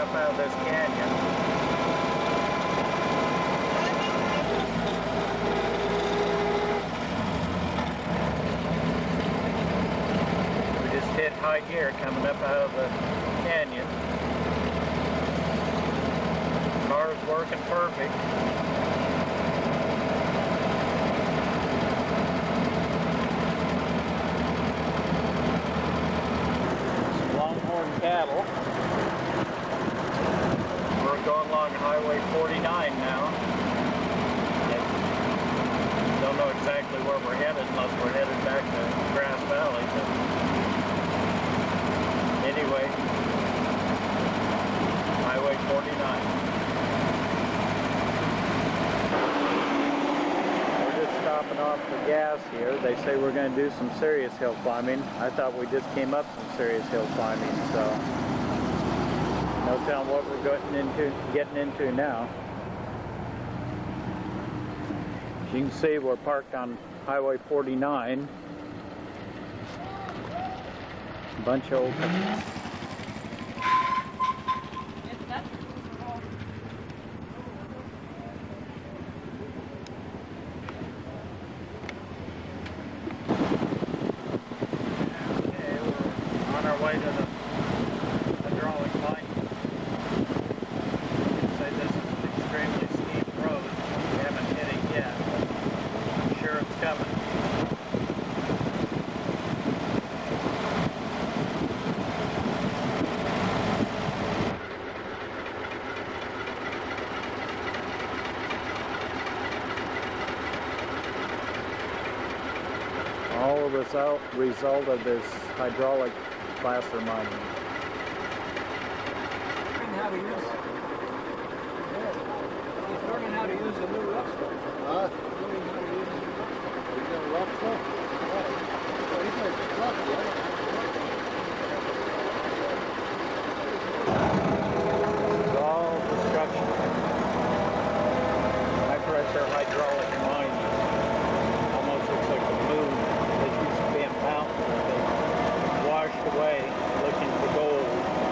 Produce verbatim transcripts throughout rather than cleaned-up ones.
up out of this canyon. We just hit high gear coming up out of the canyon. Car's working perfect. Cattle. We're going along Highway forty-nine now. And don't know exactly where we're headed unless we're headed back to Grass Valley. But anyway, Highway forty-nine. We're just stopping off for gas here. They say we're going to do some serious hill climbing. I thought we just came up some serious hill climbing, so no telling what we're getting into getting into now. As you can see, we're parked on Highway forty-nine. A bunch of old way to the hydraulic line. You can say this is an extremely steep road. We haven't hit it yet, but I'm sure it's coming. All of this out result of this hydraulic placer mining. How to use, he's learning how to use a new rough stuff. Huh? Learning how to use it. He's got a rough stuff? Right. Well, he's like rough, yeah. This is all destruction. High pressure hydraulic mining. Almost looks like the moon that used to be a mountain that they washed away looking for gold.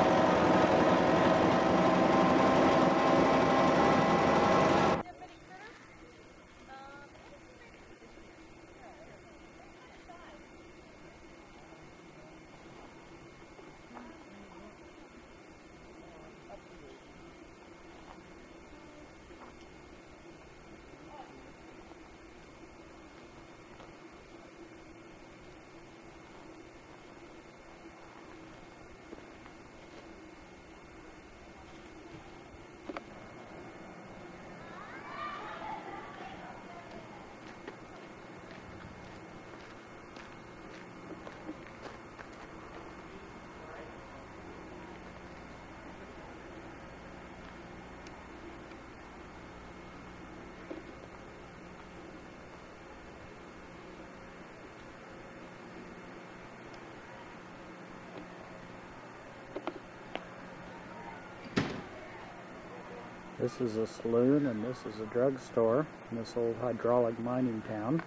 This is a saloon and this is a drugstore in this old hydraulic mining town.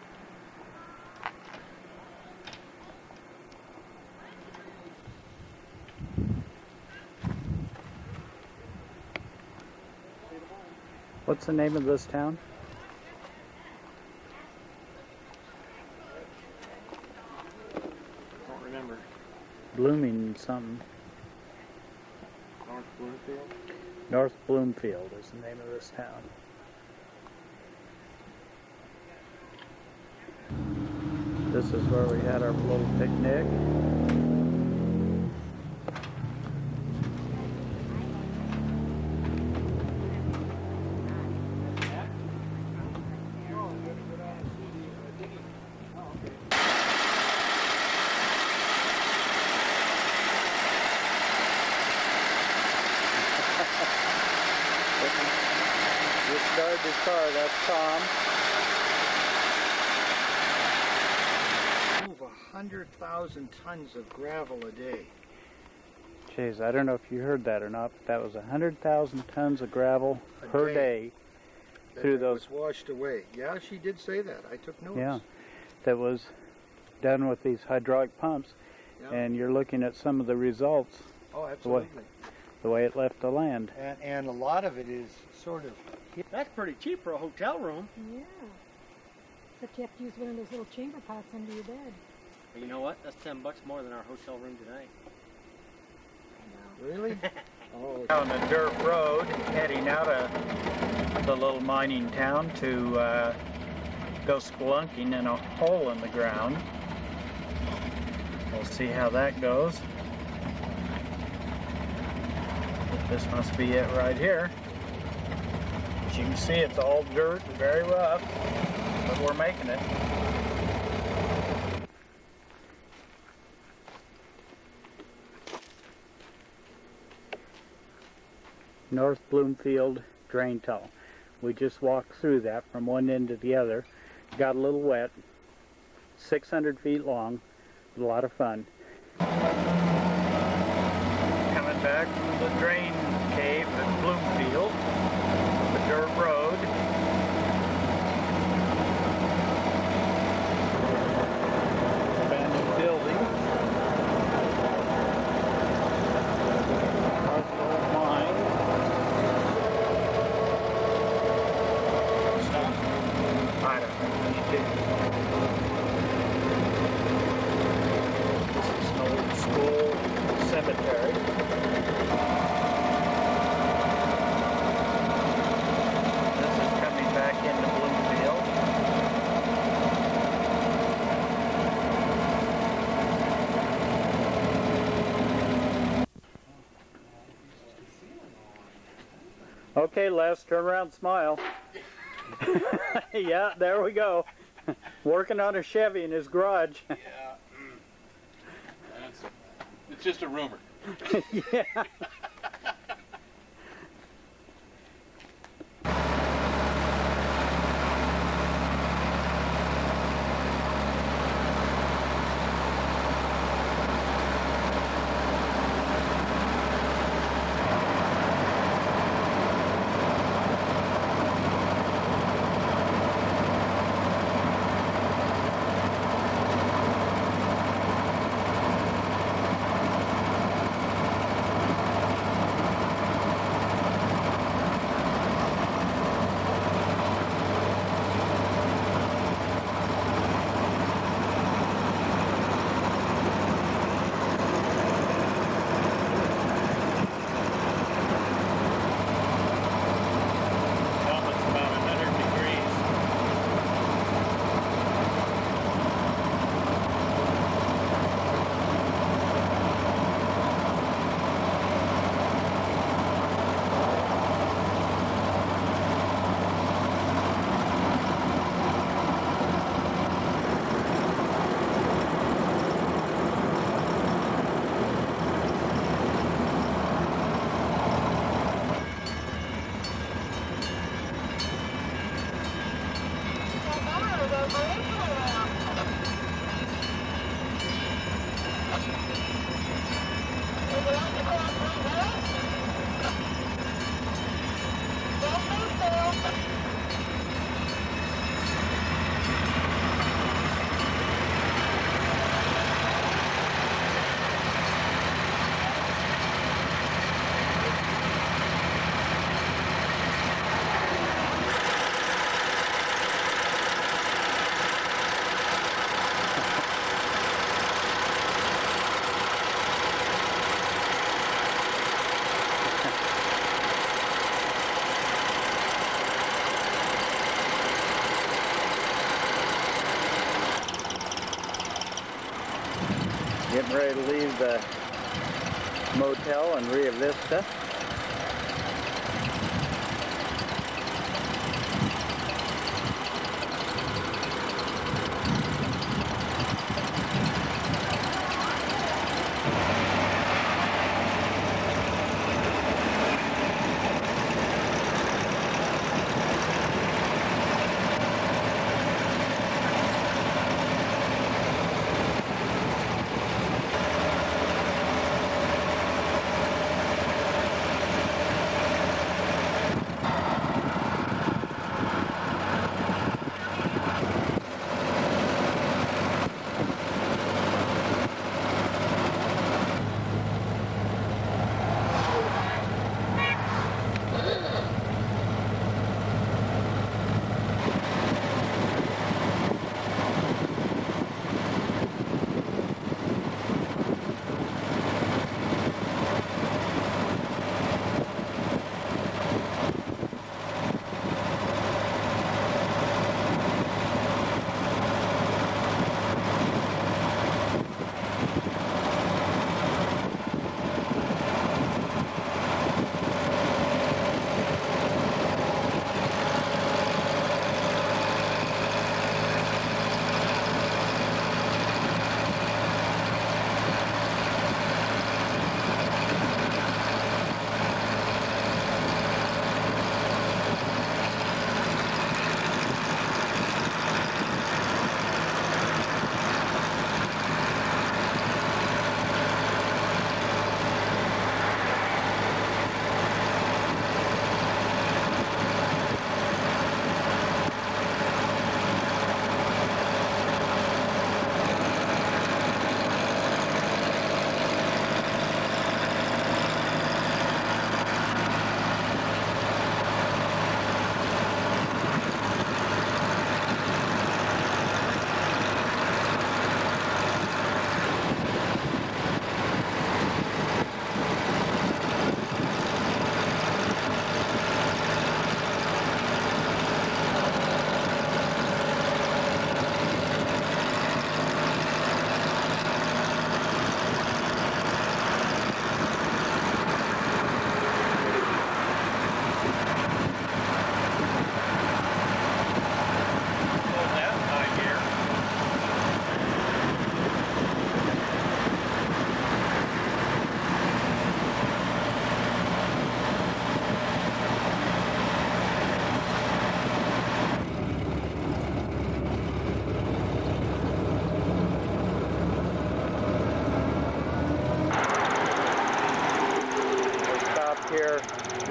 What's the name of this town? I don't remember. Blooming something. North Bloomfield? North Bloomfield is the name of this town. This is where we had our little picnic. Just started his car, that's Tom. Move a hundred thousand tons of gravel a day. Jeez, I don't know if you heard that or not, but that was a hundred thousand tons of gravel A per day. day, through That those. was washed away. Yeah, she did say that. I took notes. Yeah, that was done with these hydraulic pumps, Yeah. and you're looking at some of the results. Oh, absolutely. the way it left the land. And, and a lot of it is sort of... That's pretty cheap for a hotel room. Yeah. Except you have to use one of those little chamber pots under your bed. But you know what? That's ten bucks more than our hotel room tonight. I know. Really? Oh. On a dirt road heading out of the little mining town to uh, go spelunking in a hole in the ground. We'll see how that goes. This must be it right here. As you can see, it's all dirt, very rough, but we're making it. North Bloomfield Drain Tunnel. We just walked through that from one end to the other. Got a little wet. six hundred feet long. A lot of fun. Coming back from the drain cave at Bloomfield. The dirt road. Abandoned building. Arsenal mine. I don't know. This is an old school cemetery. This is coming back into Bloomfield. Okay, Les, turn around and smile. Yeah, there we go. Working on a Chevy in his garage. Yeah. That's, it's just a rumor. Yeah. Getting ready to leave the motel in Rio Vista.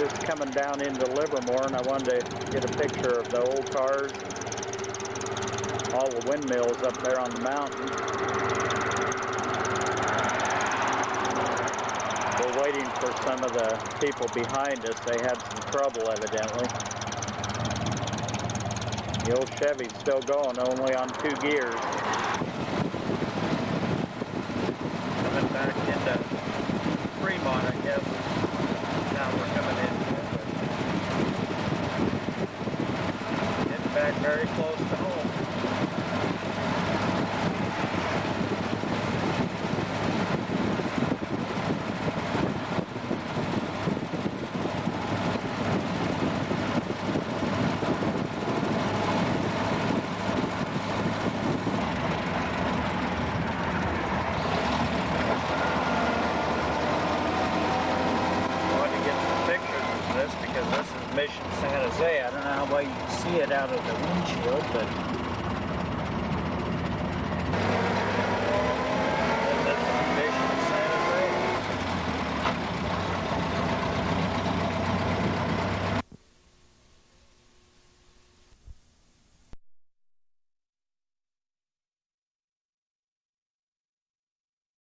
just coming down into Livermore, and I wanted to get a picture of the old cars, all the windmills up there on the mountain. We're waiting for some of the people behind us. They had some trouble, evidently. The old Chevy's still going, only on two gears. Coming back into Fremont, I guess. Now we're coming in. Getting back very close to home. Mission San Jose. I don't know how well you can see it out of the windshield, but